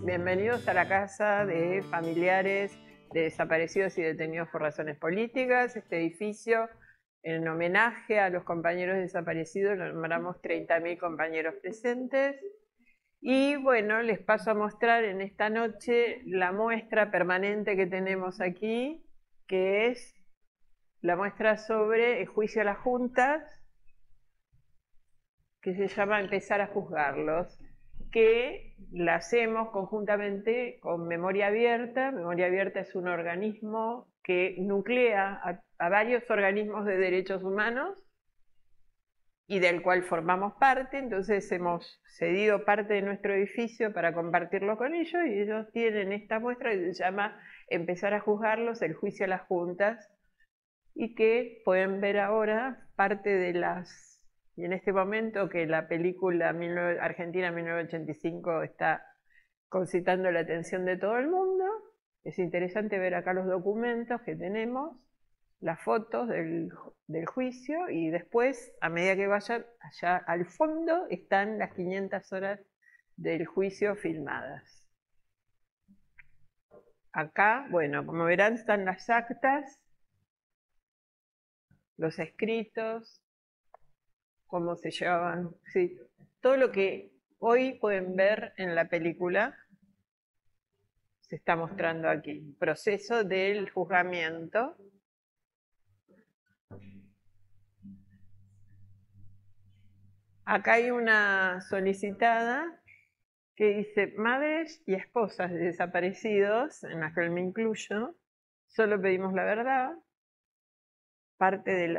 Bienvenidos a la casa de familiares de desaparecidos y detenidos por razones políticas. Este edificio, en homenaje a los compañeros desaparecidos, lo nombramos 30.000 compañeros presentes. Y bueno, les paso a mostrar en esta noche la muestra permanente que tenemos aquí, que es la muestra sobre el juicio a las juntas, que se llama Empezar a juzgarlos, que la hacemos conjuntamente con Memoria Abierta. Memoria Abierta es un organismo que nuclea a varios organismos de derechos humanos y del cual formamos parte. Entonces hemos cedido parte de nuestro edificio para compartirlo con ellos, y ellos tienen esta muestra que se llama Empezar a juzgarlos, el juicio a las juntas, y que pueden ver ahora parte de las... Y en este momento que la película Argentina 1985 está concitando la atención de todo el mundo, es interesante ver acá los documentos que tenemos, las fotos del juicio, y después, a medida que vayan allá al fondo, están las 500 horas del juicio filmadas. Acá, bueno, como verán, están las actas, los escritos, cómo se llevaban, sí, todo lo que hoy pueden ver en la película se está mostrando aquí. Proceso del juzgamiento. Acá hay una solicitada que dice: madres y esposas de desaparecidos, en las que me incluyo, solo pedimos la verdad. Parte de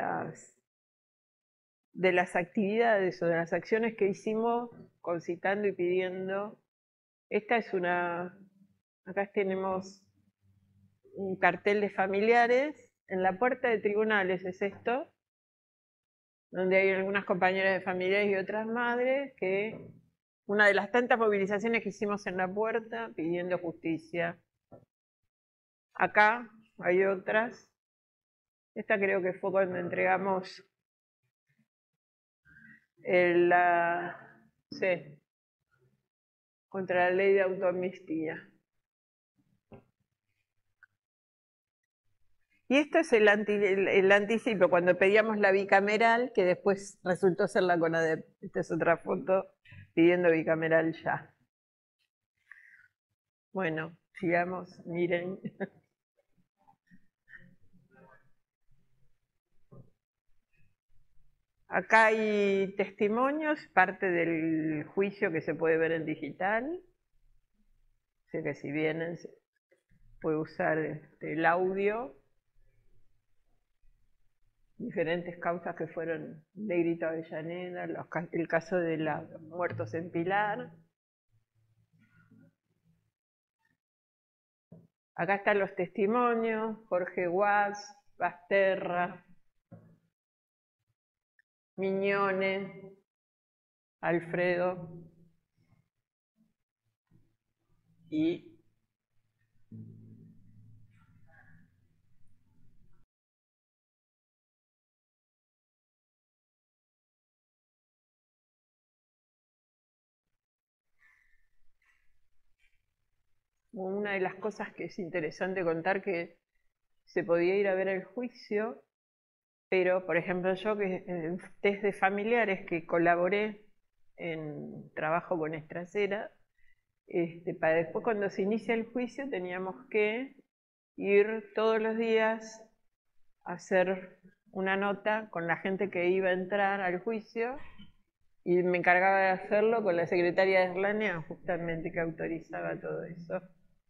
las actividades o de las acciones que hicimos concitando y pidiendo. Esta es una... Acá tenemos un cartel de familiares. En la puerta de tribunales es esto, donde hay algunas compañeras de familiares y otras madres, que una de las tantas movilizaciones que hicimos en la puerta pidiendo justicia. Acá hay otras. Esta creo que fue cuando entregamos sí, contra la ley de autoamnistía. Y esto es el anticipo, cuando pedíamos la bicameral, que después resultó ser la CONADEP. Esta es otra foto pidiendo bicameral ya. Bueno, sigamos, miren. Acá hay testimonios, parte del juicio que se puede ver en digital. Sé que si vienen se puede usar el audio. Diferentes causas que fueron Negrita Avellaneda, el caso de los muertos en Pilar. Acá están los testimonios: Jorge Guas, Basterra, Miñones, Alfredo y una de las cosas que es interesante contar, que se podía ir a ver el juicio, pero por ejemplo yo, que en test de familiares que colaboré en trabajo con Estracera, para después, cuando se inicia el juicio, teníamos que ir todos los días a hacer una nota con la gente que iba a entrar al juicio, y me encargaba de hacerlo con la secretaria de Erlania, justamente, que autorizaba todo eso.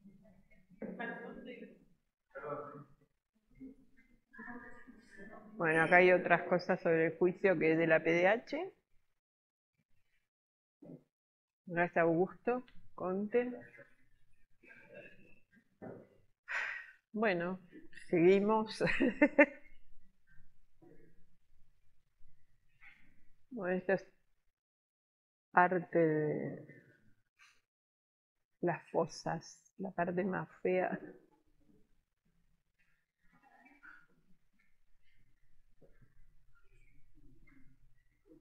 Bueno, acá hay otras cosas sobre el juicio que es de la PDH. Acá está Augusto Conte. Bueno, seguimos. Bueno, esto es parte de las fosas, la parte más fea.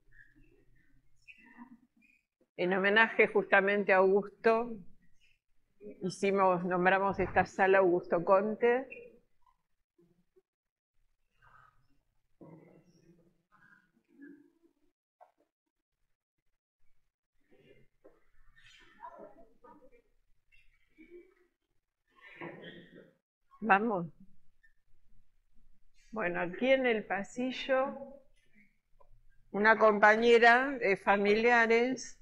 En homenaje justamente a Augusto, nombramos esta sala Augusto Conte. Vamos. Bueno, aquí en el pasillo, una compañera de familiares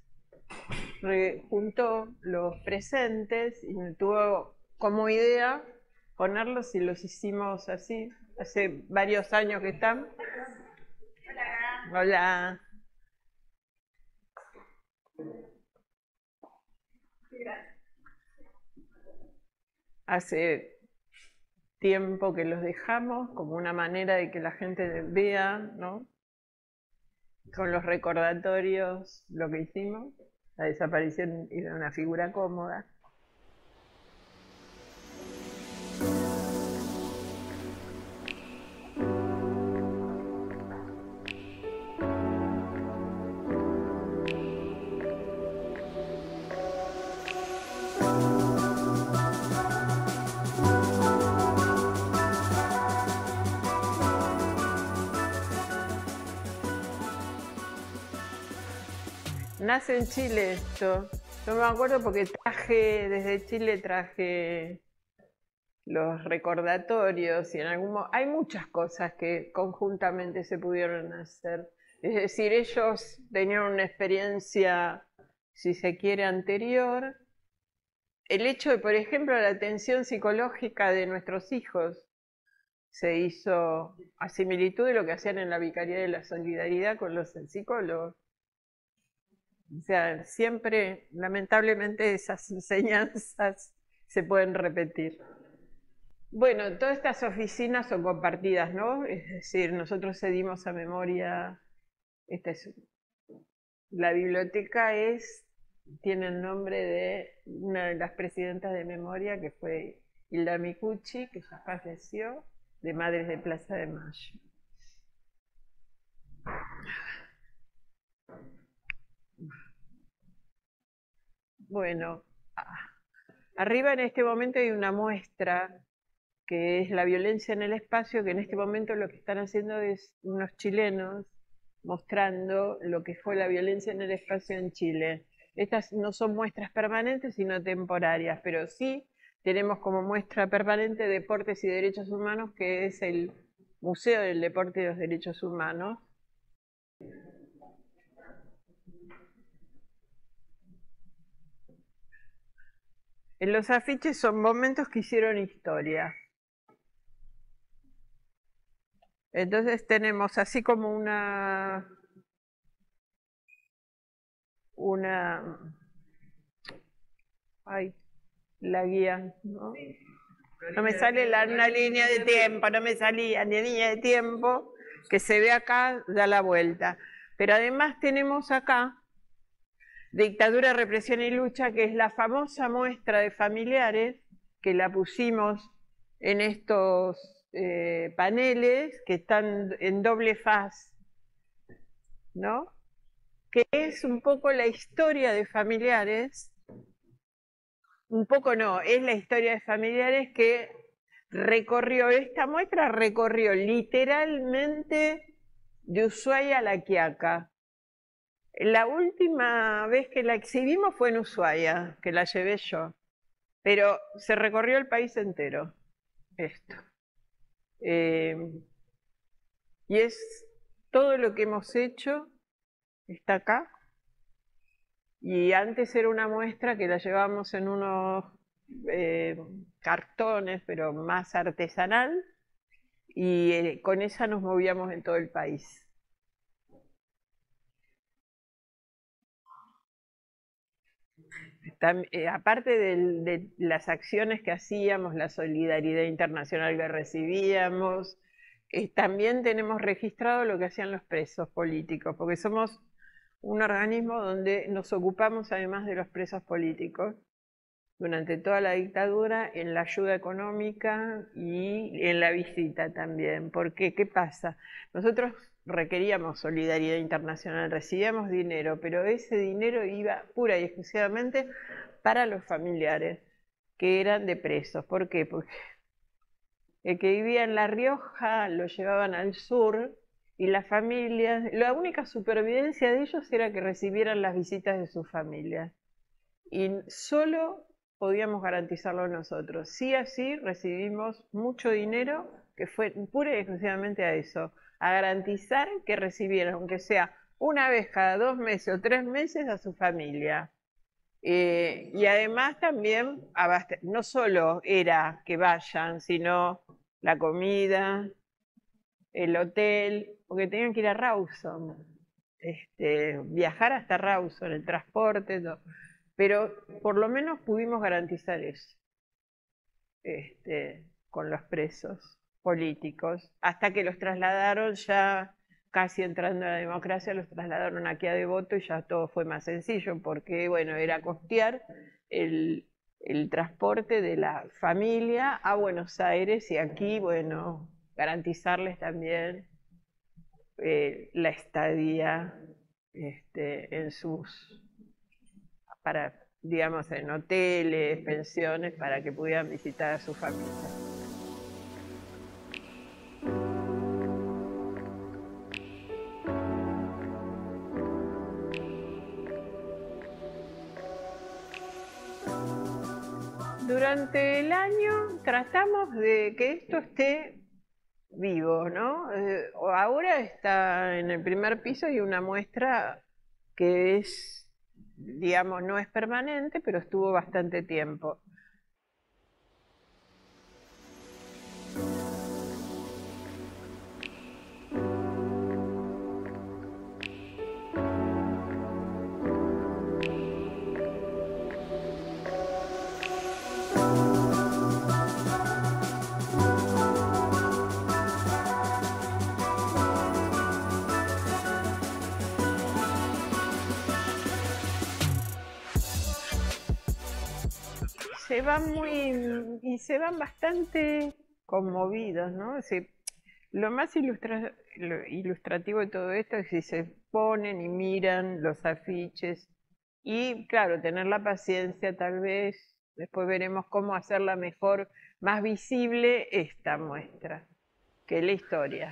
juntó los presentes y me tuvo como idea ponerlos y los hicimos así. Hace varios años que están. Hola. Hola. Hace tiempo que los dejamos como una manera de que la gente vea, ¿no? Con los recordatorios lo que hicimos. La desaparición era una figura cómoda. Nace en Chile esto. Yo me acuerdo porque desde Chile traje los recordatorios y hay muchas cosas que conjuntamente se pudieron hacer. Es decir, ellos tenían una experiencia, si se quiere, anterior. El hecho de, por ejemplo, la atención psicológica de nuestros hijos se hizo a similitud de lo que hacían en la Vicaría de la Solidaridad con los psicólogos. O sea, siempre, lamentablemente, esas enseñanzas se pueden repetir. Bueno, todas estas oficinas son compartidas, ¿no? Es decir, nosotros cedimos a Memoria, la biblioteca tiene el nombre de una de las presidentas de Memoria, que fue Hilda Micucci, que ya falleció, de Madres de Plaza de Mayo. Bueno, arriba en este momento hay una muestra que es la violencia en el espacio, que en este momento lo que están haciendo es unos chilenos mostrando lo que fue la violencia en el espacio en Chile. Estas no son muestras permanentes, sino temporarias, pero sí tenemos como muestra permanente Deportes y Derechos Humanos, que es el Museo del Deporte y los Derechos Humanos. En los afiches son momentos que hicieron historia. Entonces tenemos así como la guía, ¿no? No me sale una línea de tiempo, no me salía ni línea de tiempo, que se ve acá, da la vuelta. Pero además tenemos acá Dictadura, Represión y Lucha, que es la famosa muestra de familiares, que la pusimos en estos paneles que están en doble faz, ¿no? Que es un poco la historia de familiares, un poco no, es la historia de familiares que esta muestra recorrió literalmente de Ushuaia a La Quiaca. La última vez que la exhibimos fue en Ushuaia, que la llevé yo, pero se recorrió el país entero, esto. Y es todo lo que hemos hecho, está acá, y antes era una muestra que la llevábamos en unos cartones, pero más artesanal, y con esa nos movíamos en todo el país. Aparte de las acciones que hacíamos, la solidaridad internacional que recibíamos, también tenemos registrado lo que hacían los presos políticos, porque somos un organismo donde nos ocupamos, además de los presos políticos, durante toda la dictadura, en la ayuda económica y en la visita también. Porque, ¿qué pasa? Nosotros requeríamos solidaridad internacional, recibíamos dinero, pero ese dinero iba pura y exclusivamente para los familiares. que eran de presos. ¿Por qué? Porque el que vivía en La Rioja lo llevaban al sur y las familias, la única supervivencia de ellos era que recibieran las visitas de sus familias. Y solo podíamos garantizarlo nosotros. Sí, así recibimos mucho dinero que fue pura y exclusivamente a eso, a garantizar que recibieran, aunque sea una vez cada 2 meses o 3 meses, a su familia. Y además también, no solo era que vayan, sino la comida, el hotel, porque tenían que ir a Rawson, viajar hasta Rawson, el transporte, todo. Pero por lo menos pudimos garantizar eso, con los presos políticos, hasta que los trasladaron ya casi entrando a la democracia, los trasladaron aquí a Devoto y ya todo fue más sencillo, porque bueno, era costear el transporte de la familia a Buenos Aires y aquí, bueno, garantizarles también la estadía en sus, para, digamos, en hoteles, pensiones, para que pudieran visitar a su familia. Durante el año tratamos de que esto esté vivo, ¿no? Ahora está en el primer piso y una muestra que es, digamos, no es permanente, pero estuvo bastante tiempo. Se van bastante conmovidos, ¿no? Lo más ilustrativo de todo esto es si se ponen y miran los afiches y, claro, tener la paciencia tal vez, después veremos cómo hacerla mejor, más visible esta muestra, que la historia.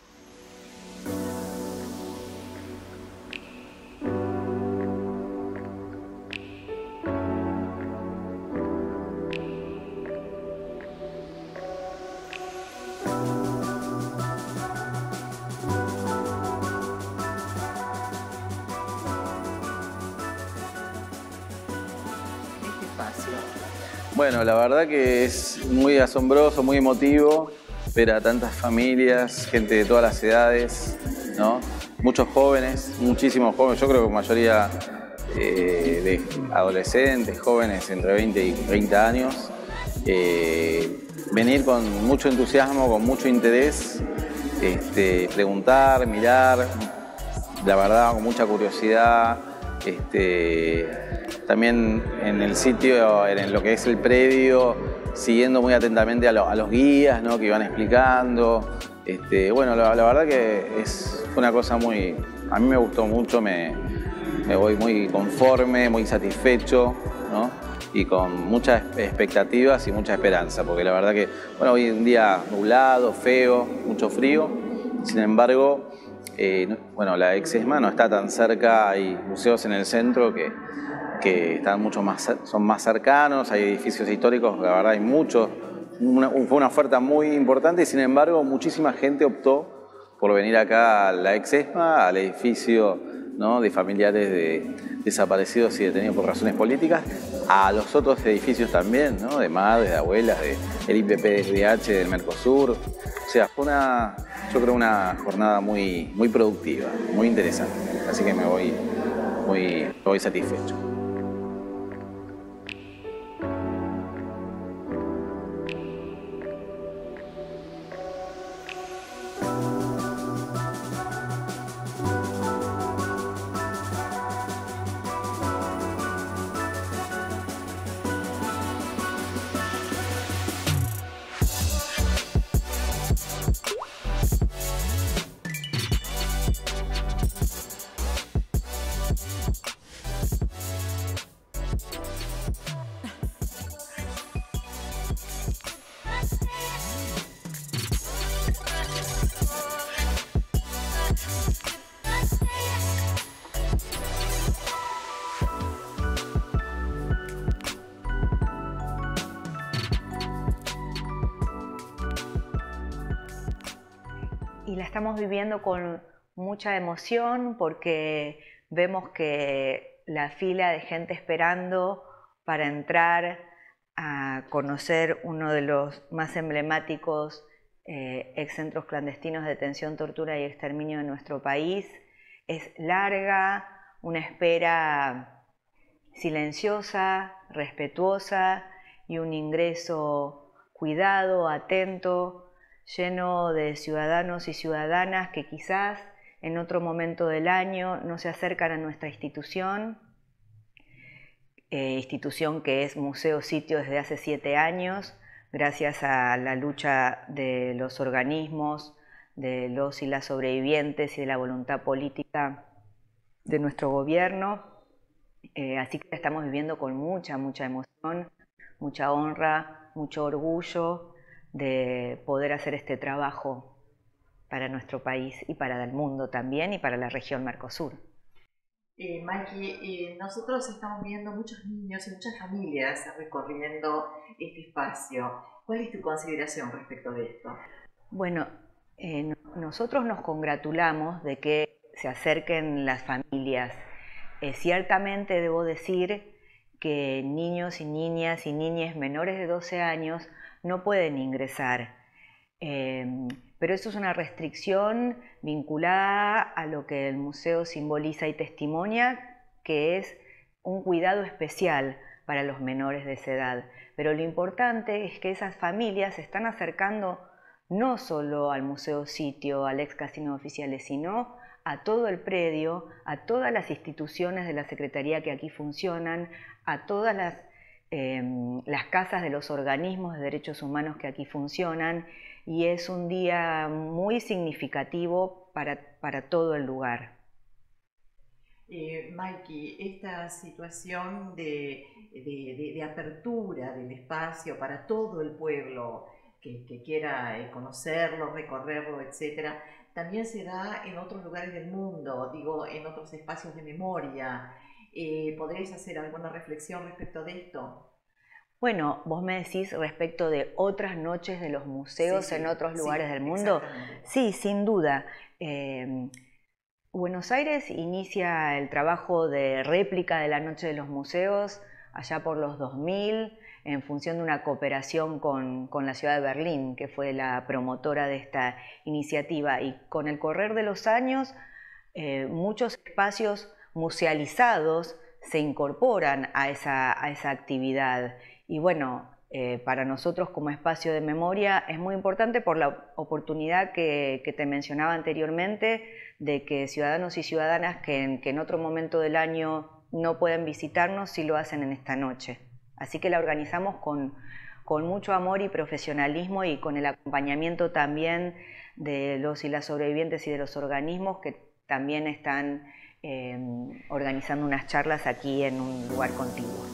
Bueno, la verdad que es muy asombroso, muy emotivo ver a tantas familias, gente de todas las edades, ¿no? Muchos jóvenes, muchísimos jóvenes, yo creo que mayoría de adolescentes, jóvenes entre 20 y 30 años, venir con mucho entusiasmo, con mucho interés, preguntar, mirar, la verdad con mucha curiosidad. También en el sitio, en lo que es el predio, siguiendo muy atentamente a los guías, ¿no? Que iban explicando. Bueno, la verdad que fue una cosa muy... A mí me gustó mucho, me voy muy conforme, muy satisfecho, ¿no? Y con muchas expectativas y mucha esperanza, porque la verdad que, bueno, hoy un día nublado, feo, mucho frío, sin embargo, bueno, la ex-ESMA no está tan cerca, hay museos en el centro que están son más cercanos, hay edificios históricos, la verdad hay muchos, fue una oferta muy importante y sin embargo muchísima gente optó por venir acá a la ex-ESMA, al edificio, ¿no? De familiares de desaparecidos y detenidos por razones políticas, a los otros edificios también, ¿no? De madres, de abuelas, del IPPDH, del Mercosur. O sea, fue yo creo una jornada muy productiva, muy interesante, así que me voy satisfecho. estamos viviendo con mucha emoción porque vemos que la fila de gente esperando para entrar a conocer uno de los más emblemáticos ex centros clandestinos de detención, tortura y exterminio de nuestro país es larga, una espera silenciosa, respetuosa y un ingreso cuidado, atento, lleno de ciudadanos y ciudadanas que quizás en otro momento del año no se acercan a nuestra institución, institución que es Museo Sitio desde hace 7 años, gracias a la lucha de los organismos, de los y las sobrevivientes y de la voluntad política de nuestro gobierno. Así que estamos viviendo con mucha emoción, mucha honra, mucho orgullo de poder hacer este trabajo para nuestro país y para el mundo también y para la región Mercosur. Maiki, nosotros estamos viendo muchos niños y muchas familias recorriendo este espacio. ¿Cuál es tu consideración respecto de esto? Bueno, nosotros nos congratulamos de que se acerquen las familias. Ciertamente debo decir que niños y niñas y niñas menores de 12 años no pueden ingresar. Pero eso es una restricción vinculada a lo que el museo simboliza y testimonia, que es un cuidado especial para los menores de esa edad. Pero lo importante es que esas familias se están acercando no solo al Museo Sitio, al ex Casino Oficiales, sino a todo el predio, a todas las instituciones de la Secretaría que aquí funcionan, a todas las casas de los organismos de derechos humanos que aquí funcionan, y es un día muy significativo para todo el lugar. Maiki, esta situación de apertura del espacio para todo el pueblo que quiera conocerlo, recorrerlo, etcétera, también se da en otros lugares del mundo, digo, en otros espacios de memoria. ¿Podréis hacer alguna reflexión respecto de esto? Bueno, vos me decís respecto de otras noches de los museos en otros lugares del mundo. Sí, sin duda. Buenos Aires inicia el trabajo de réplica de la Noche de los Museos allá por los 2000, en función de una cooperación con la ciudad de Berlín, que fue la promotora de esta iniciativa. Y con el correr de los años, muchos espacios musealizados se incorporan a esa actividad. Y bueno, para nosotros como espacio de memoria es muy importante por la oportunidad que te mencionaba anteriormente, de que ciudadanos y ciudadanas que en otro momento del año no pueden visitarnos, sí lo hacen en esta noche. Así que la organizamos con mucho amor y profesionalismo, y con el acompañamiento también de los y las sobrevivientes y de los organismos que también están organizando unas charlas aquí en un lugar contiguo.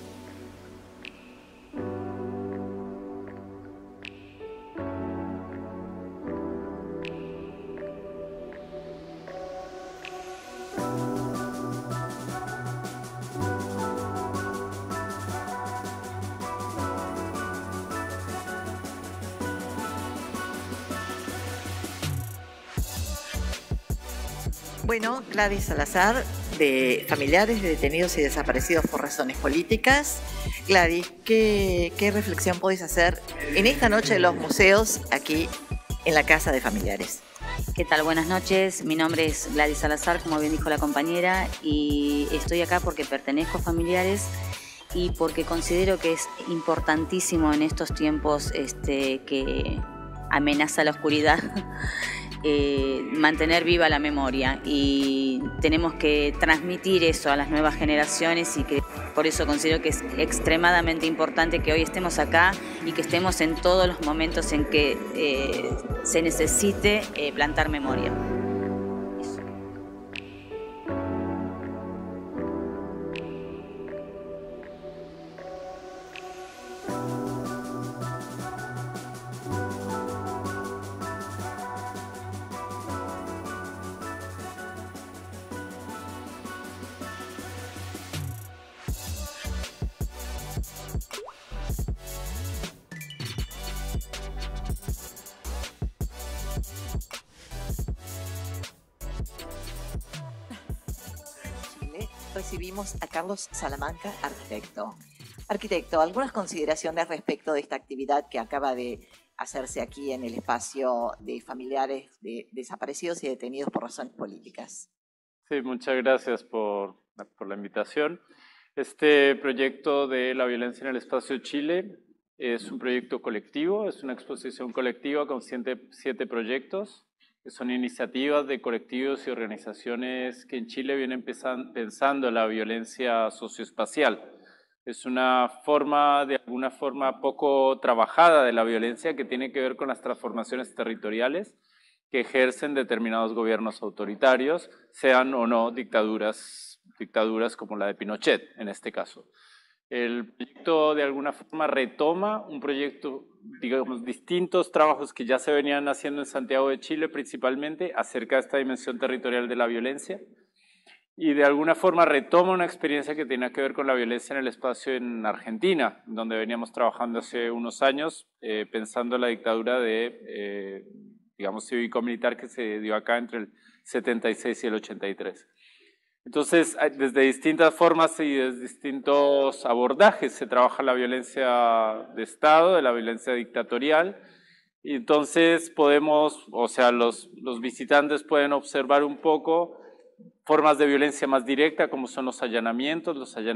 Bueno, Gladys Salazar, de Familiares de Detenidos y Desaparecidos por Razones Políticas. Gladys, ¿qué reflexión podéis hacer en esta noche de los museos aquí en la Casa de Familiares? ¿Qué tal? Buenas noches. Mi nombre es Gladys Salazar, como bien dijo la compañera, y estoy acá porque pertenezco a Familiares y porque considero que es importantísimo en estos tiempos que amenaza la oscuridad mantener viva la memoria, y tenemos que transmitir eso a las nuevas generaciones, y que por eso considero que es extremadamente importante que hoy estemos acá y que estemos en todos los momentos en que se necesite plantar memoria. recibimos a Carlos Salamanca, arquitecto. Arquitecto, algunas consideraciones respecto de esta actividad que acaba de hacerse aquí en el espacio de familiares de desaparecidos y detenidos por razones políticas. Sí, muchas gracias por la invitación. Este proyecto de la violencia en el espacio Chile es un proyecto colectivo, es una exposición colectiva con 7 proyectos, que son iniciativas de colectivos y organizaciones que en Chile vienen pensando la violencia socioespacial. Es una forma, de alguna forma, poco trabajada de la violencia que tiene que ver con las transformaciones territoriales que ejercen determinados gobiernos autoritarios, sean o no dictaduras como la de Pinochet, en este caso. El proyecto de alguna forma retoma un proyecto, digamos, distintos trabajos que ya se venían haciendo en Santiago de Chile principalmente acerca de esta dimensión territorial de la violencia y de alguna forma retoma una experiencia que tenía que ver con la violencia en el espacio en Argentina, donde veníamos trabajando hace unos años pensando en la dictadura de, digamos, cívico-militar que se dio acá entre el 76 y el 83. Entonces, desde distintas formas y desde distintos abordajes se trabaja la violencia de Estado, de la violencia dictatorial, y entonces podemos, o sea, los visitantes pueden observar un poco formas de violencia más directa, como son los allanamientos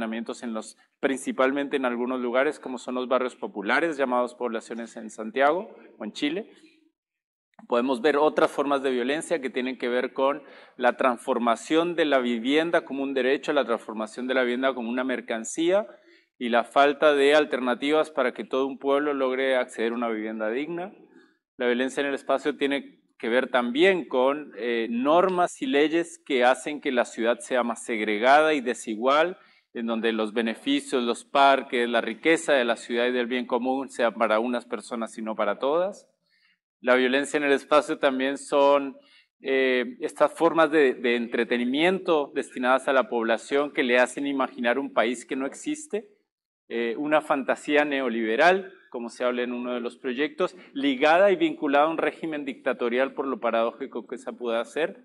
principalmente en algunos lugares, como son los barrios populares, llamados poblaciones en Santiago o en Chile. Podemos ver otras formas de violencia que tienen que ver con la transformación de la vivienda como un derecho, la transformación de la vivienda como una mercancía y la falta de alternativas para que todo un pueblo logre acceder a una vivienda digna. La violencia en el espacio tiene que ver también con normas y leyes que hacen que la ciudad sea más segregada y desigual, en donde los beneficios, los parques, la riqueza de la ciudad y del bien común sea para unas personas y no para todas. La violencia en el espacio también son estas formas de entretenimiento destinadas a la población que le hacen imaginar un país que no existe, una fantasía neoliberal, como se habla en uno de los proyectos, ligada y vinculada a un régimen dictatorial por lo paradójico que se puede hacer.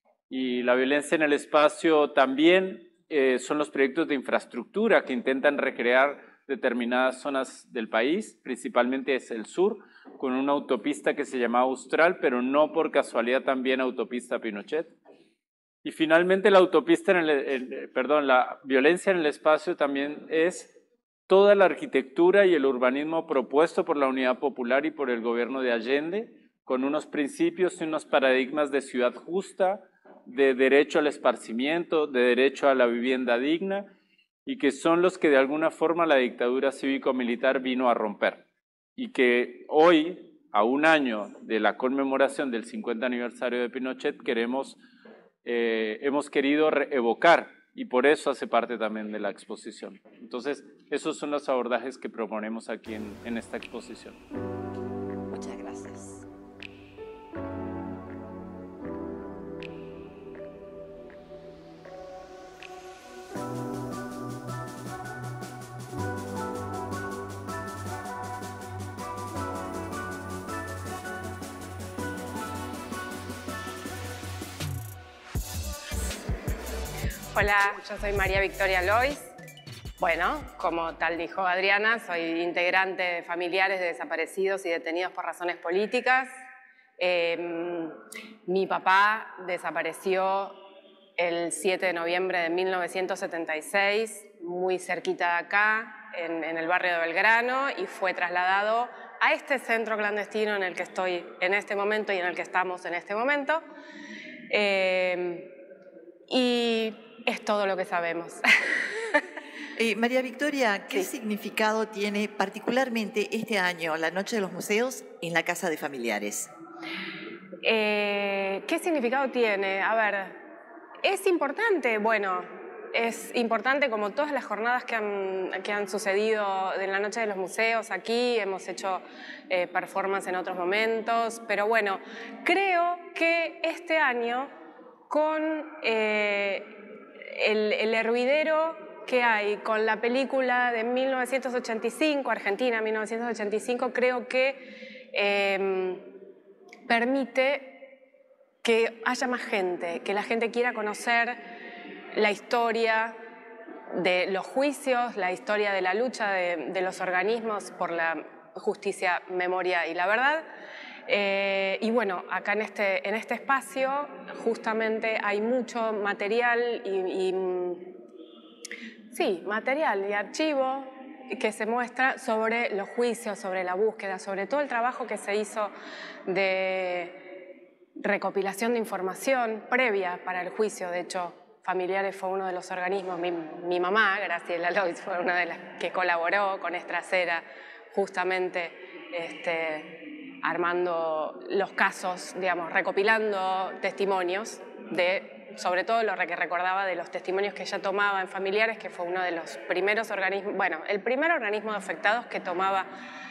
Y la violencia en el espacio también son los proyectos de infraestructura que intentan recrear determinadas zonas del país, principalmente es el sur, con una autopista que se llama Austral, pero no por casualidad también autopista Pinochet. Y finalmente la violencia en el espacio también es toda la arquitectura y el urbanismo propuesto por la Unidad Popular y por el gobierno de Allende, con unos principios y unos paradigmas de ciudad justa, de derecho al esparcimiento, de derecho a la vivienda digna, y que son los que de alguna forma la dictadura cívico-militar vino a romper. Y que hoy, a un año de la conmemoración del 50 aniversario de Pinochet, hemos querido evocar, y por eso hace parte también de la exposición. Entonces, esos son los abordajes que proponemos aquí en esta exposición. Muchas gracias. Hola, yo soy María Victoria Lois. Bueno, como tal dijo Adriana, soy integrante de familiares de desaparecidos y detenidos por razones políticas. Mi papá desapareció el 7 de noviembre de 1976, muy cerquita de acá, en el barrio de Belgrano, y fue trasladado a este centro clandestino en el que estoy en este momento y en el que estamos en este momento. Y es todo lo que sabemos. María Victoria, ¿qué significado tiene particularmente este año la Noche de los Museos en la Casa de Familiares? ¿Qué significado tiene? A ver, ¿es importante? Bueno, es importante como todas las jornadas que han sucedido en la Noche de los Museos aquí. Hemos hecho performance en otros momentos, pero bueno, creo que este año con el hervidero que hay con la película de 1985, Argentina 1985, creo que permite que haya más gente, que la gente quiera conocer la historia de los juicios, la historia de la lucha de los organismos por la justicia, memoria y la verdad. Y bueno, acá en este espacio justamente hay mucho material material y archivo que se muestra sobre los juicios, sobre la búsqueda, sobre todo el trabajo que se hizo de recopilación de información previa para el juicio. De hecho, Familiares fue uno de los organismos, mi mamá, Graciela Lois, fue una de las que colaboró con Estracera, justamente armando los casos, digamos, recopilando testimonios sobre todo lo que recordaba de los testimonios que ella tomaba en Familiares, que fue uno de los primeros organismos, bueno, el primer organismo de afectados que tomaba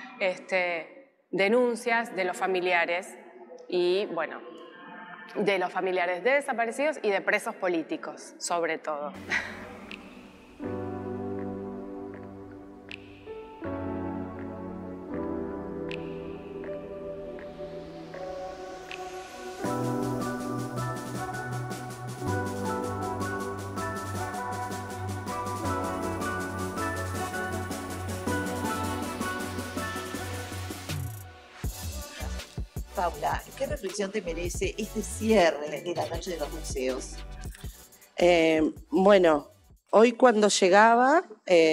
denuncias de los familiares y, bueno, de los familiares de desaparecidos y de presos políticos, sobre todo. Paula, ¿qué reflexión te merece este cierre de la Noche de los Museos? Bueno, hoy cuando llegaba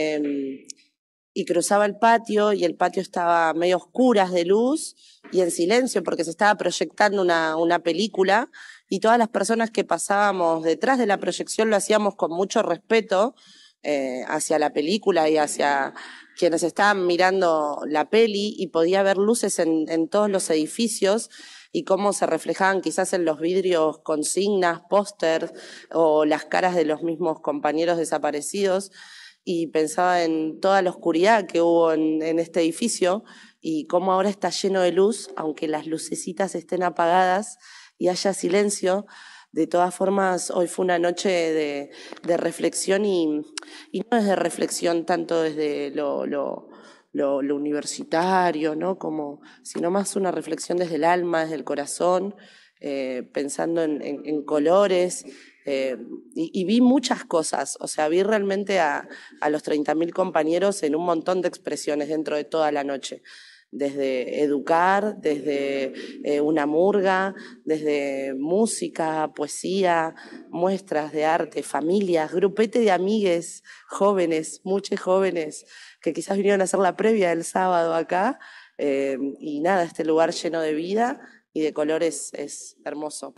y cruzaba el patio, y el patio estaba medio a oscuras de luz y en silencio porque se estaba proyectando una película, y todas las personas que pasábamos detrás de la proyección lo hacíamos con mucho respeto hacia la película y hacia quienes estaban mirando la peli, y podía ver luces en todos los edificios y cómo se reflejaban quizás en los vidrios consignas, pósters o las caras de los mismos compañeros desaparecidos, y pensaba en toda la oscuridad que hubo en este edificio y cómo ahora está lleno de luz, aunque las lucecitas estén apagadas y haya silencio. De todas formas, hoy fue una noche de reflexión y no es de reflexión tanto desde lo universitario, ¿no? Sino más una reflexión desde el alma, desde el corazón, pensando en colores. Y vi muchas cosas, o sea, vi realmente a los 30.000 compañeros en un montón de expresiones dentro de toda la noche. Desde educar, desde una murga, desde música, poesía, muestras de arte, familias, grupete de amigues jóvenes, muchos jóvenes, que quizás vinieron a hacer la previa del sábado acá, y nada, este lugar lleno de vida y de colores es hermoso.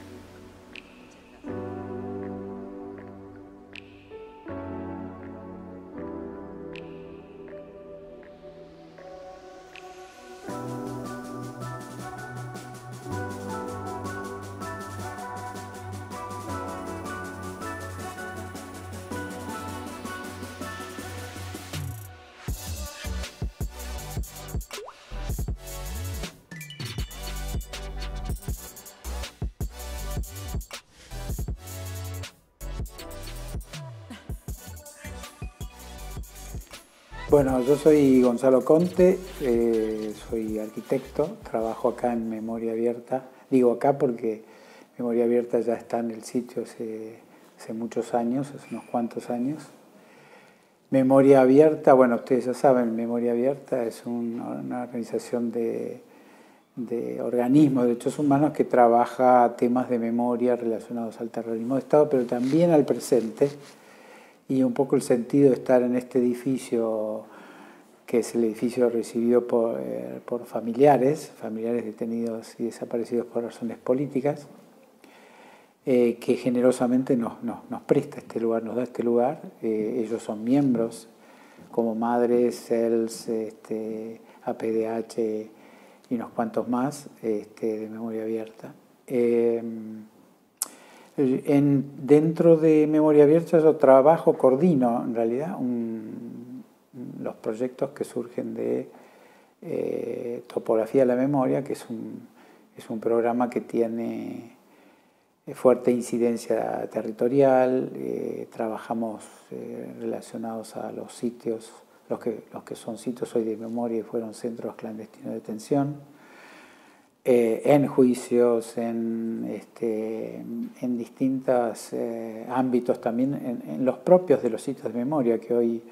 Bueno, yo soy Gonzalo Conte, soy arquitecto, trabajo acá en Memoria Abierta. Digo acá porque Memoria Abierta ya está en el sitio hace muchos años, hace unos cuantos años. Memoria Abierta, bueno, ustedes ya saben, Memoria Abierta es una organización de organismos, de derechos humanos que trabaja temas de memoria relacionados al terrorismo de Estado, pero también al presente. Y un poco el sentido de estar en este edificio, que es el edificio recibido por familiares detenidos y desaparecidos por razones políticas, que generosamente nos presta este lugar, nos da este lugar. Ellos son miembros, como Madres, CELS, APDH y unos cuantos más, de Memoria Abierta. Dentro de Memoria Abierta yo coordino en realidad los proyectos que surgen de Topografía de la Memoria, que es un programa que tiene fuerte incidencia territorial. Trabajamos relacionados a los sitios, los que son sitios hoy de memoria y fueron centros clandestinos de detención. en juicios, en distintos ámbitos, también en los propios de los sitios de memoria, que hoy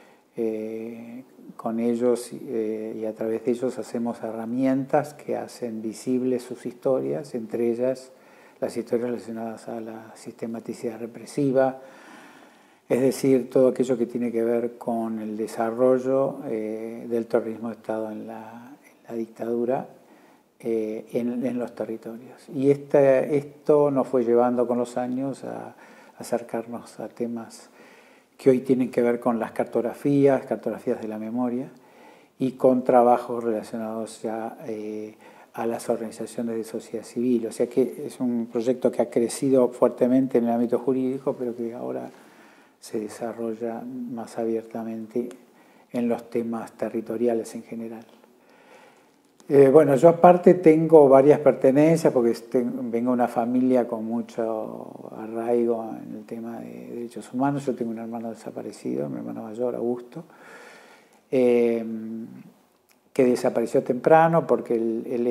con ellos y a través de ellos hacemos herramientas que hacen visibles sus historias, entre ellas las historias relacionadas a la sistematicidad represiva, es decir, todo aquello que tiene que ver con el desarrollo del terrorismo de Estado en la dictadura en los territorios. Y esto nos fue llevando con los años a acercarnos a temas que hoy tienen que ver con las cartografías de la memoria, y con trabajos relacionados ya a las organizaciones de sociedad civil. O sea que es un proyecto que ha crecido fuertemente en el ámbito jurídico, pero que ahora se desarrolla más abiertamente en los temas territoriales en general. Bueno, yo aparte tengo varias pertenencias, porque vengo de una familia con mucho arraigo en el tema de derechos humanos. Yo tengo un hermano desaparecido, mi hermano mayor, Augusto, que desapareció temprano porque él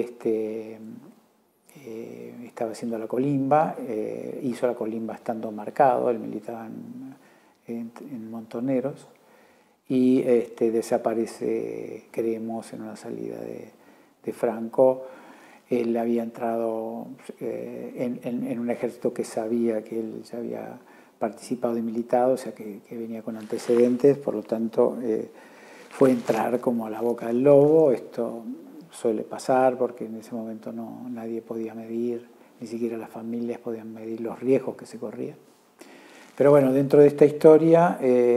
estaba haciendo la colimba, hizo la colimba estando marcado, él militaba en Montoneros, y desaparece, creemos, en una salida de Franco. Él había entrado en un ejército que sabía que él ya había participado y militado, o sea que venía con antecedentes, por lo tanto fue entrar como a la boca del lobo. Esto suele pasar porque en ese momento nadie podía medir, ni siquiera las familias podían medir los riesgos que se corrían. Pero bueno, dentro de esta historia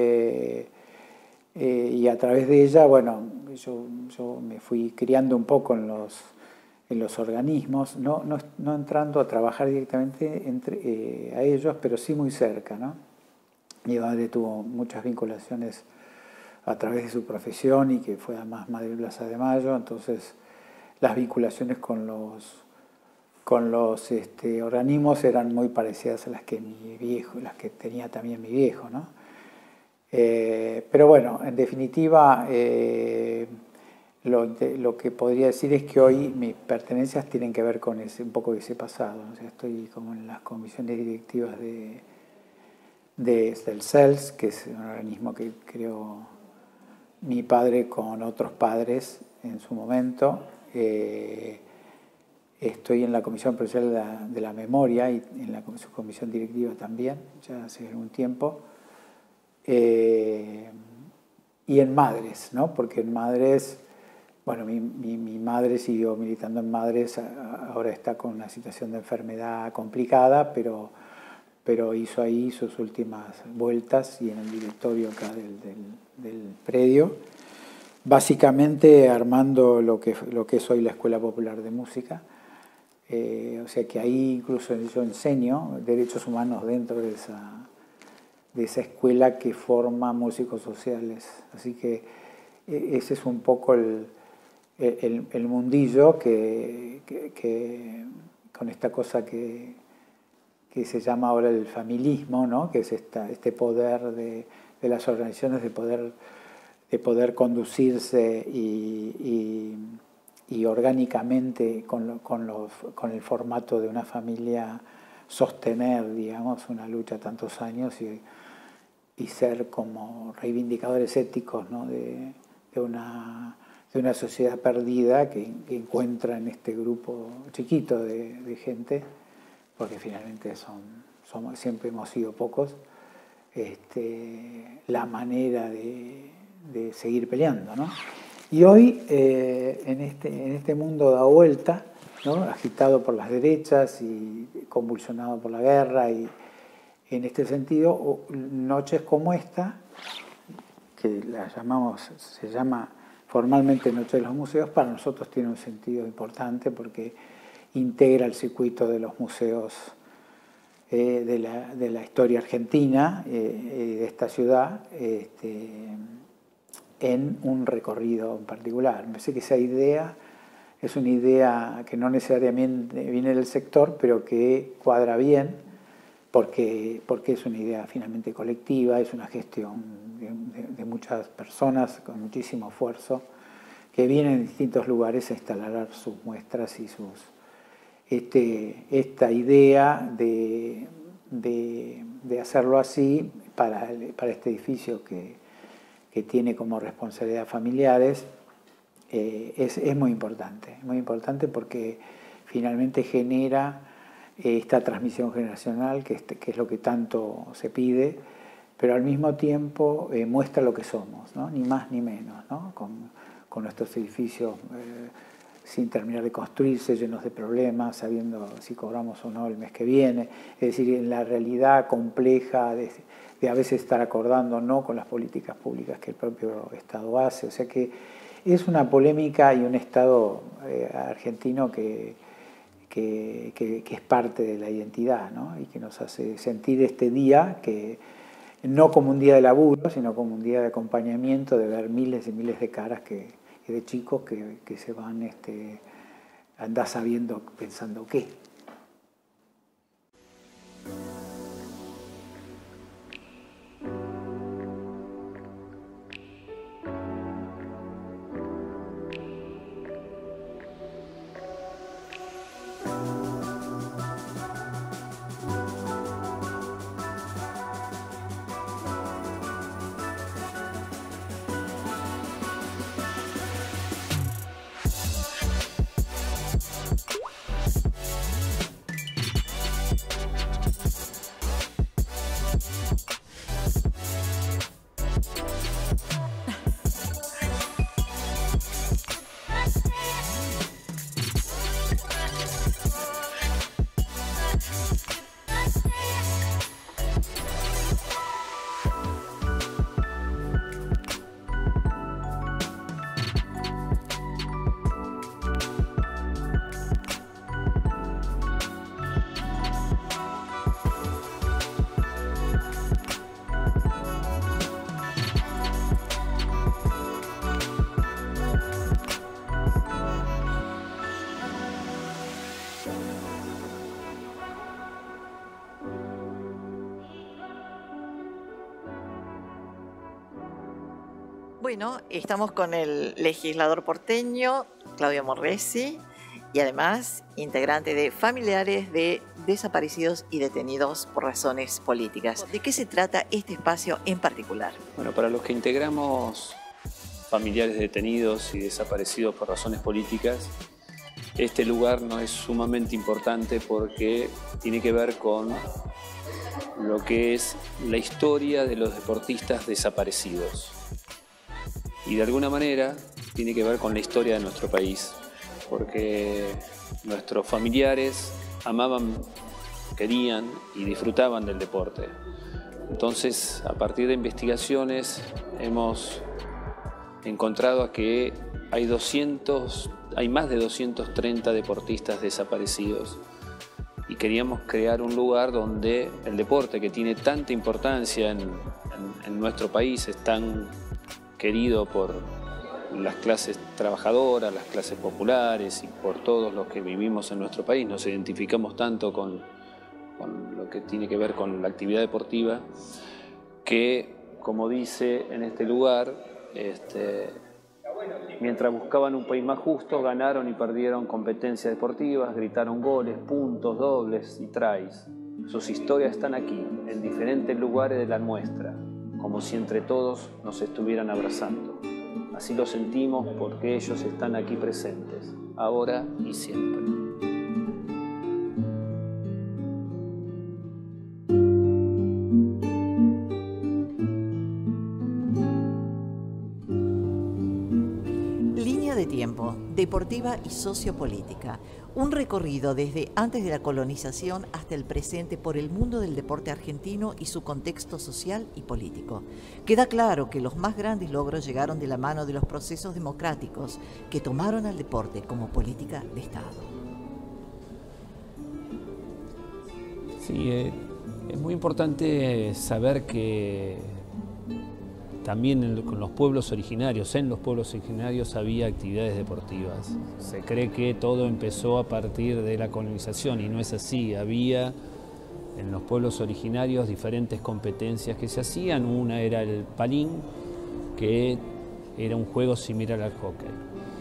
y a través de ella, bueno, yo me fui criando un poco en los organismos, no entrando a trabajar directamente a ellos, pero sí muy cerca, ¿no? Mi madre tuvo muchas vinculaciones a través de su profesión, y que fue además Madre de Plaza de Mayo, entonces las vinculaciones con los organismos eran muy parecidas a las que tenía también mi viejo, ¿no? Pero bueno, en definitiva, lo que podría decir es que hoy mis pertenencias tienen que ver con un poco de ese pasado. O sea, estoy como en las comisiones directivas del CELS, que es un organismo que creó mi padre con otros padres en su momento. Estoy en la Comisión Provincial de la Memoria y en su comisión directiva también, ya hace algún tiempo. Y en Madres, ¿no? Porque en Madres, bueno, mi madre siguió militando en Madres, ahora está con una situación de enfermedad complicada, pero hizo ahí sus últimas vueltas, y en el directorio acá del predio, básicamente armando lo que es hoy la Escuela Popular de Música. O sea que ahí incluso yo enseño derechos humanos dentro de esa escuela que forma músicos sociales. Así que ese es un poco el mundillo que con esta cosa que se llama ahora el familismo, ¿no? Que es este poder de las organizaciones de poder conducirse y orgánicamente con el formato de una familia sostener, digamos, una lucha tantos años y ser como reivindicadores éticos, ¿no? de una sociedad perdida que encuentra en este grupo chiquito de gente, porque finalmente siempre hemos sido pocos, la manera de seguir peleando, ¿no? Y hoy, en este mundo da vuelta, ¿no? Agitado por las derechas y convulsionado por la guerra, y en este sentido, noches como esta, que se llama formalmente Noche de los Museos, para nosotros tiene un sentido importante porque integra el circuito de los museos de la historia argentina, de esta ciudad, en un recorrido en particular. Me parece que esa idea es una idea que no necesariamente viene del sector, pero que cuadra bien, porque es una idea finalmente colectiva, es una gestión de muchas personas con muchísimo esfuerzo, que vienen de distintos lugares a instalar sus muestras y esta idea de hacerlo así para este edificio que tiene como responsabilidad familiares es muy importante porque finalmente genera esta transmisión generacional que es lo que tanto se pide, pero al mismo tiempo muestra lo que somos, ¿no? Ni más ni menos, ¿no? Con nuestros edificios sin terminar de construirse, llenos de problemas, sabiendo si cobramos o no el mes que viene, es decir, en la realidad compleja de a veces estar acordando o no con las políticas públicas que el propio Estado hace, o sea que es una polémica y un Estado argentino que es parte de la identidad, ¿no? Y que nos hace sentir este día que no como un día de laburo, sino como un día de acompañamiento, de ver miles y miles de caras de chicos que se van, andás sabiendo, pensando qué. Bueno, estamos con el legislador porteño, Claudio Morresi, y además integrante de Familiares de Desaparecidos y Detenidos por Razones Políticas. ¿De qué se trata este espacio en particular? Bueno, para los que integramos Familiares de Detenidos y Desaparecidos por Razones Políticas, este lugar nos es sumamente importante porque tiene que ver con lo que es la historia de los deportistas desaparecidos. Y de alguna manera tiene que ver con la historia de nuestro país, porque nuestros familiares amaban, querían y disfrutaban del deporte. Entonces, a partir de investigaciones, hemos encontrado que hay más de 230 deportistas desaparecidos. Y queríamos crear un lugar donde el deporte, que tiene tanta importancia en nuestro país, es tan querido por las clases trabajadoras, las clases populares y por todos los que vivimos en nuestro país. Nos identificamos tanto con lo que tiene que ver con la actividad deportiva que, como dice en este lugar, mientras buscaban un país más justo, ganaron y perdieron competencias deportivas, gritaron goles, puntos, dobles y tries. Sus historias están aquí, en diferentes lugares de la nuestra, como si entre todos nos estuvieran abrazando. Así lo sentimos porque ellos están aquí presentes, ahora y siempre. Línea de tiempo, deportiva y sociopolítica. Un recorrido desde antes de la colonización hasta el presente por el mundo del deporte argentino y su contexto social y político. Queda claro que los más grandes logros llegaron de la mano de los procesos democráticos que tomaron al deporte como política de Estado. Sí, es muy importante saber que también con los pueblos originarios, en los pueblos originarios había actividades deportivas. Se cree que todo empezó a partir de la colonización y no es así. Había en los pueblos originarios diferentes competencias que se hacían. Una era el palín, que era un juego similar al hockey.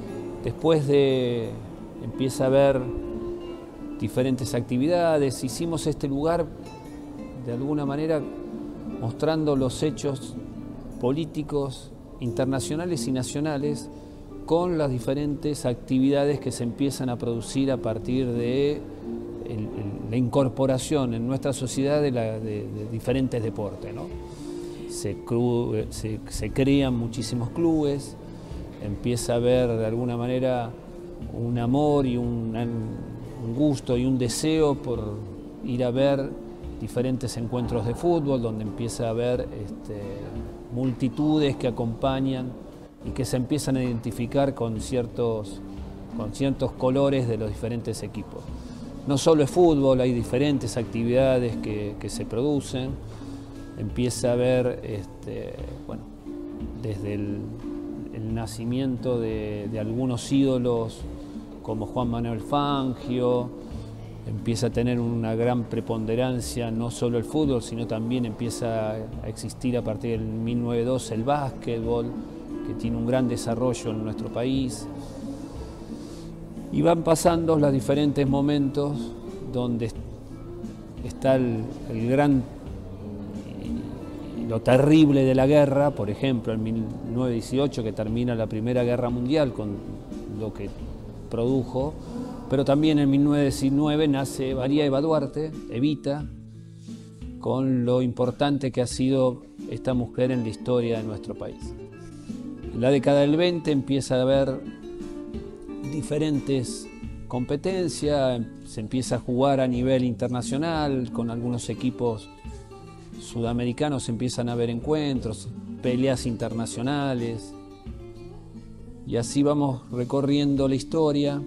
Después empieza a haber diferentes actividades. Hicimos este lugar de alguna manera mostrando los hechos políticos internacionales y nacionales con las diferentes actividades que se empiezan a producir a partir de la incorporación en nuestra sociedad de diferentes deportes, ¿no? Se crean muchísimos clubes, empieza a haber de alguna manera un amor y un gusto y un deseo por ir a ver diferentes encuentros de fútbol, donde empieza a haber multitudes que acompañan y que se empiezan a identificar con ciertos colores de los diferentes equipos. No solo es fútbol, hay diferentes actividades que se producen. Empieza a haber, desde el nacimiento de algunos ídolos como Juan Manuel Fangio, empieza a tener una gran preponderancia no solo el fútbol, sino también empieza a existir a partir del 1912 el básquetbol, que tiene un gran desarrollo en nuestro país. Y van pasando los diferentes momentos donde está lo terrible de la guerra, por ejemplo, en 1918, que termina la Primera Guerra Mundial con lo que produjo, pero también en 1919 nace María Eva Duarte, Evita, con lo importante que ha sido esta mujer en la historia de nuestro país. En la década del 20 empieza a haber diferentes competencias, se empieza a jugar a nivel internacional, con algunos equipos sudamericanos empiezan a haber encuentros, peleas internacionales, y así vamos recorriendo la historia.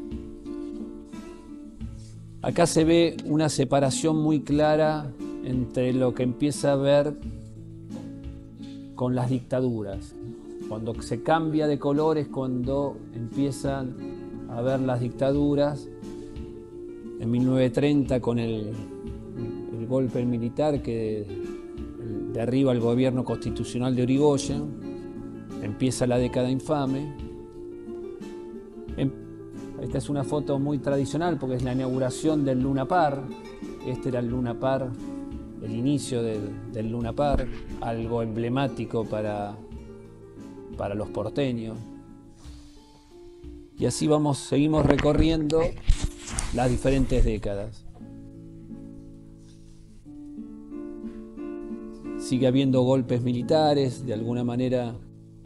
Acá se ve una separación muy clara entre lo que empieza a ver con las dictaduras. Cuando se cambia de colores, cuando empiezan a ver las dictaduras, en 1930 con el golpe militar que derriba el gobierno constitucional de Irigoyen, empieza la década infame. Esta es una foto muy tradicional porque es la inauguración del Luna Park. Este era el Luna Park, el inicio del Luna Park, algo emblemático para los porteños. Y así seguimos recorriendo las diferentes décadas. Sigue habiendo golpes militares, de alguna manera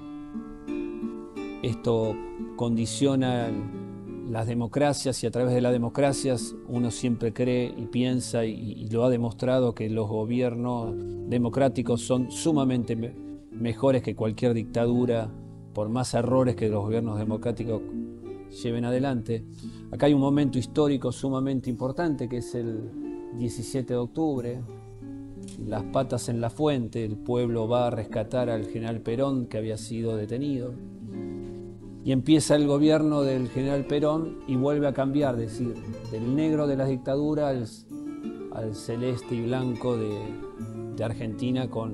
esto condiciona las democracias, y a través de las democracias uno siempre cree y piensa, y lo ha demostrado, que los gobiernos democráticos son sumamente mejores que cualquier dictadura, por más errores que los gobiernos democráticos lleven adelante. Acá hay un momento histórico sumamente importante, que es el 17 de octubre, las patas en la fuente, el pueblo va a rescatar al general Perón, que había sido detenido, y empieza el gobierno del general Perón y vuelve a cambiar, es decir, del negro de la dictadura al celeste y blanco de Argentina, con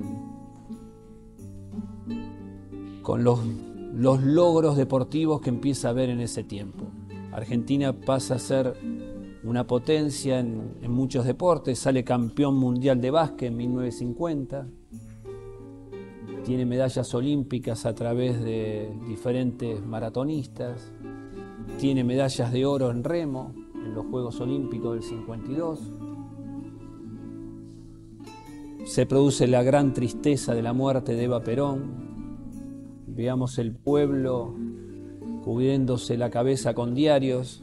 los logros deportivos que empieza a haber en ese tiempo. Argentina pasa a ser una potencia en muchos deportes, sale campeón mundial de básquet en 1950, tiene medallas olímpicas a través de diferentes maratonistas, tiene medallas de oro en remo en los Juegos Olímpicos del 52. Se produce la gran tristeza de la muerte de Eva Perón. Veamos el pueblo cubriéndose la cabeza con diarios,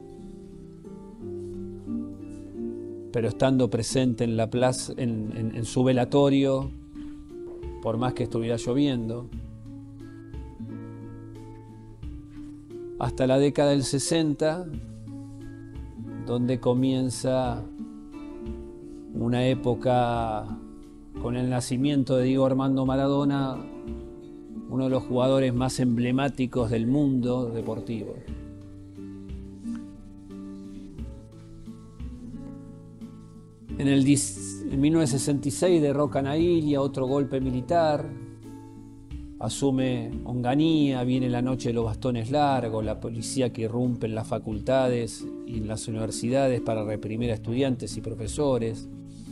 pero estando presente en la plaza, en su velatorio, por más que estuviera lloviendo. Hasta la década del 60, donde comienza una época con el nacimiento de Diego Armando Maradona, uno de los jugadores más emblemáticos del mundo deportivo. En 1966 derrocan a Ilia, otro golpe militar. asume Onganía, viene la noche de los bastones largos, la policía que irrumpe en las facultades y en las universidades para reprimir a estudiantes y profesores.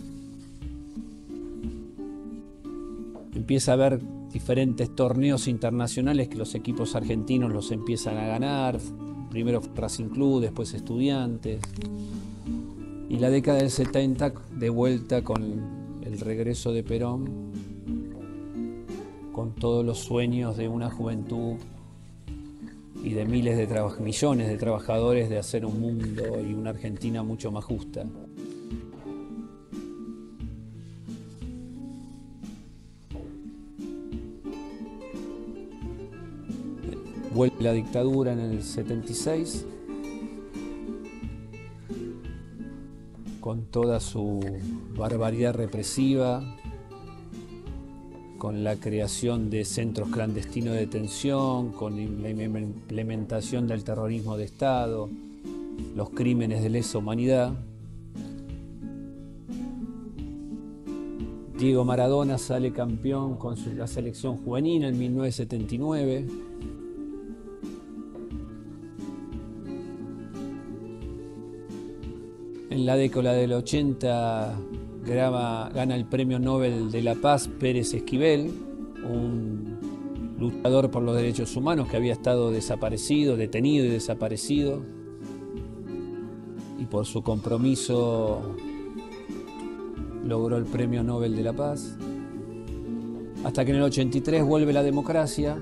Empieza a haber diferentes torneos internacionales que los equipos argentinos los empiezan a ganar, primero Racing Club, después Estudiantes. Y la década del 70, de vuelta con el regreso de Perón, con todos los sueños de una juventud y de millones de trabajadores de hacer un mundo y una Argentina mucho más justa. Vuelve la dictadura en el 76, con toda su barbaridad represiva, con la creación de centros clandestinos de detención, con la implementación del terrorismo de Estado, los crímenes de lesa humanidad. Diego Maradona sale campeón con la selección juvenil en 1979. En la década del 80 gana el Premio Nobel de la Paz Pérez Esquivel, un luchador por los derechos humanos que había estado desaparecido, detenido y desaparecido, y por su compromiso logró el Premio Nobel de la Paz. Hasta que en el 83 vuelve la democracia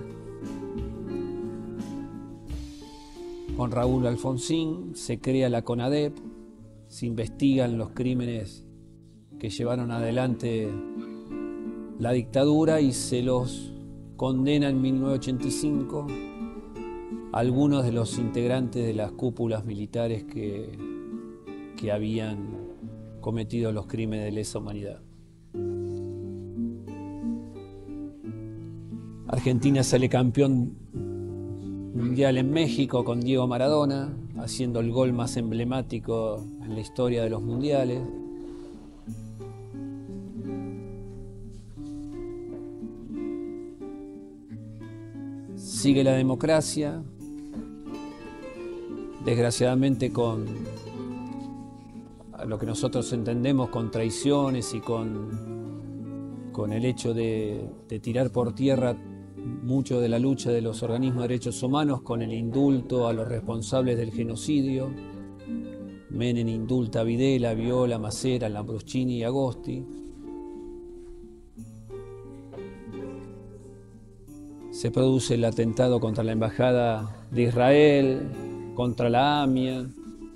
con Raúl Alfonsín, se crea la CONADEP, se investigan los crímenes que llevaron adelante la dictadura y se los condena en 1985 a algunos de los integrantes de las cúpulas militares que habían cometido los crímenes de lesa humanidad. Argentina sale campeón mundial en México con Diego Maradona, haciendo el gol más emblemático en la historia de los mundiales. Sigue la democracia, desgraciadamente con lo que nosotros entendemos con traiciones y con el hecho de tirar por tierra mucho de la lucha de los organismos de derechos humanos, con el indulto a los responsables del genocidio. Menem indulta a Videla, Viola, Macera, Lambruschini y Agosti. Se produce el atentado contra la Embajada de Israel, contra la AMIA.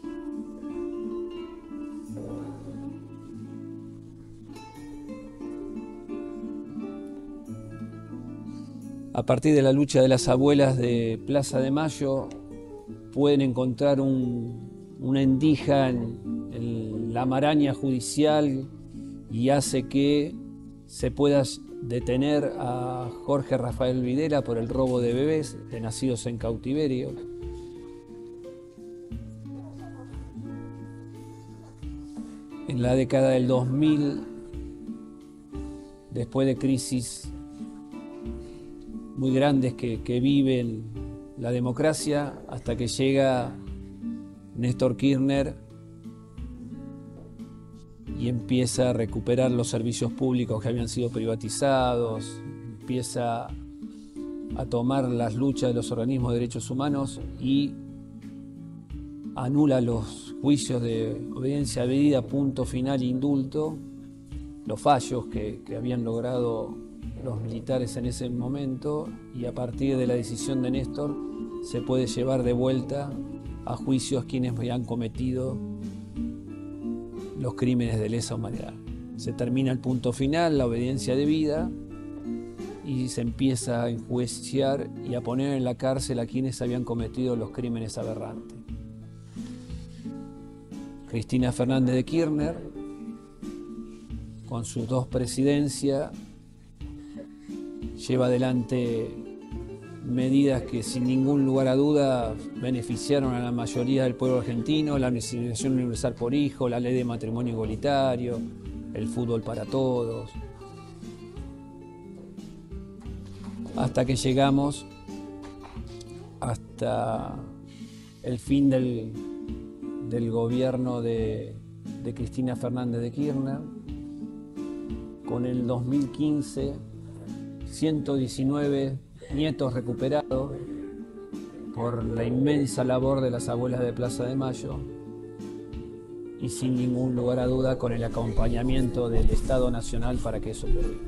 A partir de la lucha de las abuelas de Plaza de Mayo, pueden encontrar una endija en la maraña judicial y hace que se pueda detener a Jorge Rafael Videla por el robo de bebés de nacidos en cautiverio. En la década del 2000, después de crisis muy grandes que viven la democracia, hasta que llega Néstor Kirchner y empieza a recuperar los servicios públicos que habían sido privatizados, empieza a tomar las luchas de los organismos de derechos humanos y anula los juicios de obediencia debida, punto final, indulto, los fallos que habían logrado los militares en ese momento, y a partir de la decisión de Néstor se puede llevar de vuelta a juicios quienes habían cometido los crímenes de lesa humanidad. Se termina el punto final, la obediencia debida, y se empieza a enjuiciar y a poner en la cárcel a quienes habían cometido los crímenes aberrantes. Cristina Fernández de Kirchner, con sus dos presidencias, lleva adelante medidas que sin ningún lugar a duda beneficiaron a la mayoría del pueblo argentino: la asignación universal por hijo, la ley de matrimonio igualitario, el fútbol para todos. hasta que llegamos hasta el fin del gobierno de Cristina Fernández de Kirchner, con el 2015 119 nietos recuperados por la inmensa labor de las abuelas de Plaza de Mayo y sin ningún lugar a duda con el acompañamiento del Estado Nacional para que eso ocurra.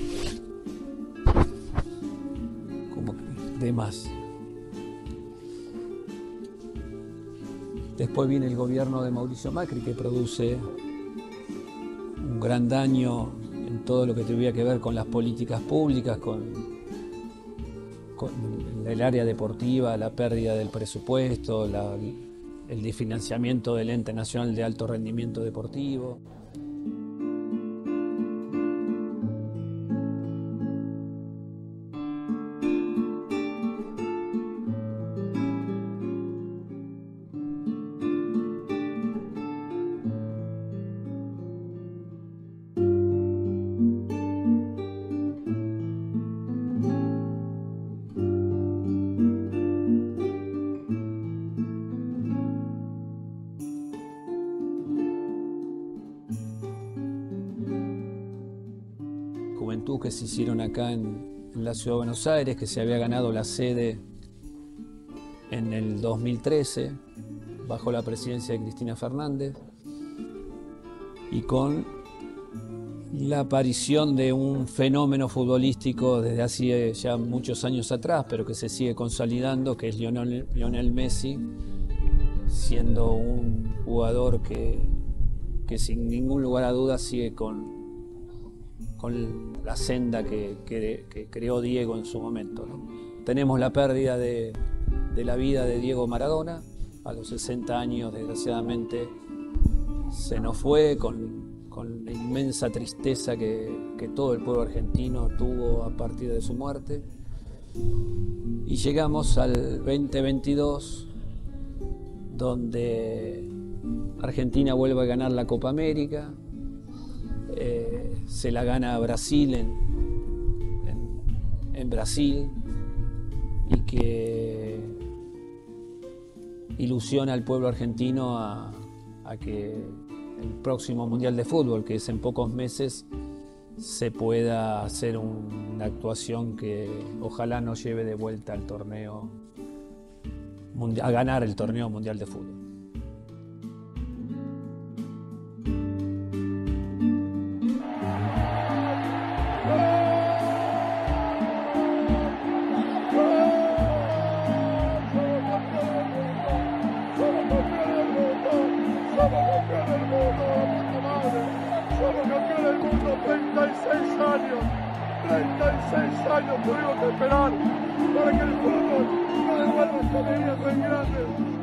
Como de más. Después viene el gobierno de Mauricio Macri, que produce un gran daño en todo lo que tuviera que ver con las políticas públicas, con el área deportiva, la pérdida del presupuesto, el desfinanciamiento del Ente Nacional de Alto Rendimiento Deportivo. Que se hicieron acá en la Ciudad de Buenos Aires, que se había ganado la sede en el 2013 bajo la presidencia de Cristina Fernández, y con la aparición de un fenómeno futbolístico desde hace ya muchos años atrás, pero que se sigue consolidando, que es Lionel Messi, siendo un jugador que sin ningún lugar a dudas sigue con la senda que creó Diego en su momento, ¿no? Tenemos la pérdida de la vida de Diego Maradona. A los 60 años, desgraciadamente, se nos fue con la inmensa tristeza que todo el pueblo argentino tuvo a partir de su muerte. Y llegamos al 2022, donde Argentina vuelve a ganar la Copa América. Se la gana Brasil en Brasil, y que ilusiona al pueblo argentino a que el próximo Mundial de Fútbol, que es en pocos meses, se pueda hacer una actuación que ojalá nos lleve de vuelta al torneo, a ganar el torneo mundial de fútbol. Años tuvimos que esperar para que el fútbol no devuelva esta alegría tan grande.